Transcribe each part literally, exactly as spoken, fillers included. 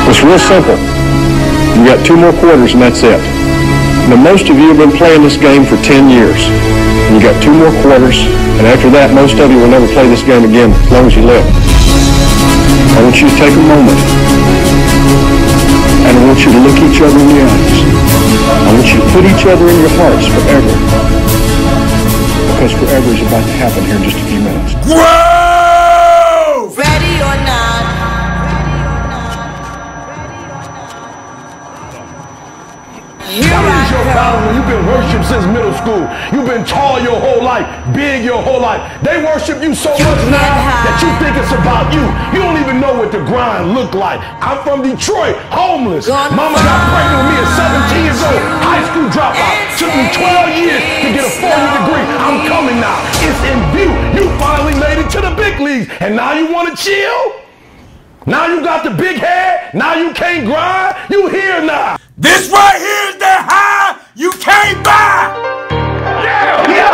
It's real simple. You got two more quarters and that's it. Now, most of you have been playing this game for ten years. And you got two more quarters, and after that, most of you will never play this game again as long as you live. I want you to take a moment, and I want you to look each other in the eyes. I want you to put each other in your hearts forever, because forever is about to happen here in just a few minutes. Whoa! Ready or not. What is your problem when you've been worshipped since middle school? You've been tall your whole life, big your whole life. They worship you so much now that you think it's about you. You don't even know what the grind look like. I'm from Detroit, homeless. Mama got pregnant with me at seventeen years old, high school dropout. Took me twelve years to get a four-year degree. I'm coming now. It's in view. You finally made it to the big leagues, and now you want to chill? Now you got the big head? Now you can't grind? You here now. This right here is that high you can't buy. Yeah, yeah,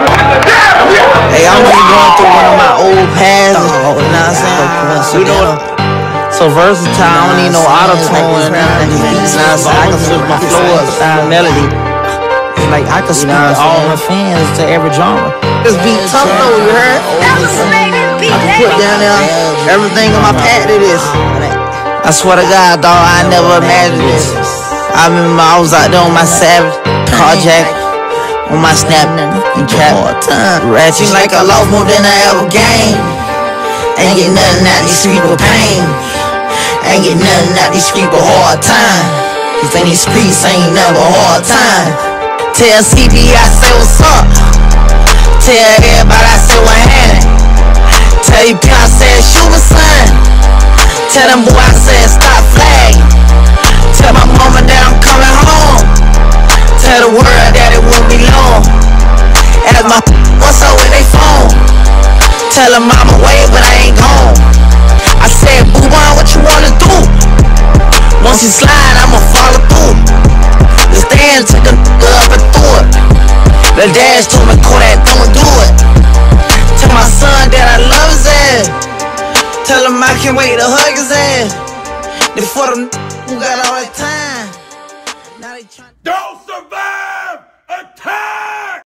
yeah. Hey, I'm really going through one of my old pads. You know what I'm saying? You know, so versatile. I don't need no auto-tune and nothing. Now, so I can switch my flow up, style, melody. It's like I can speak to all my fans to every genre. This beat tough though, you heard? That was amazing beat. I can put down there everything on my pad to this. I swear to God, dog, I never imagined this. I remember I was out there on my Savage, carjack, on my Snap, and trap. Ratchet like I lost more than I ever gained. Ain't get nothing out these streets but pain. Ain't get nothing out these streets but hard time. Cause in these streets ain't never hard time. Tell C B I say what's up. Tell everybody I say what happened. Tell you P I said shoot my son. Tell them boy I said stop flagging. Tell my mama that I'm coming home. Tell the world that it won't be long. Ask my what's up with they phone. Tell her mama wait but I ain't gone. I said boo on what you wanna do. Once you slide I'ma follow through. The stand took a up and through it. The dash told me Kodak don't do it. Tell my son that I love his ass. Tell him I can't wait to hug his ass. Before them who got all that time. Now they trying. Don't survive attack!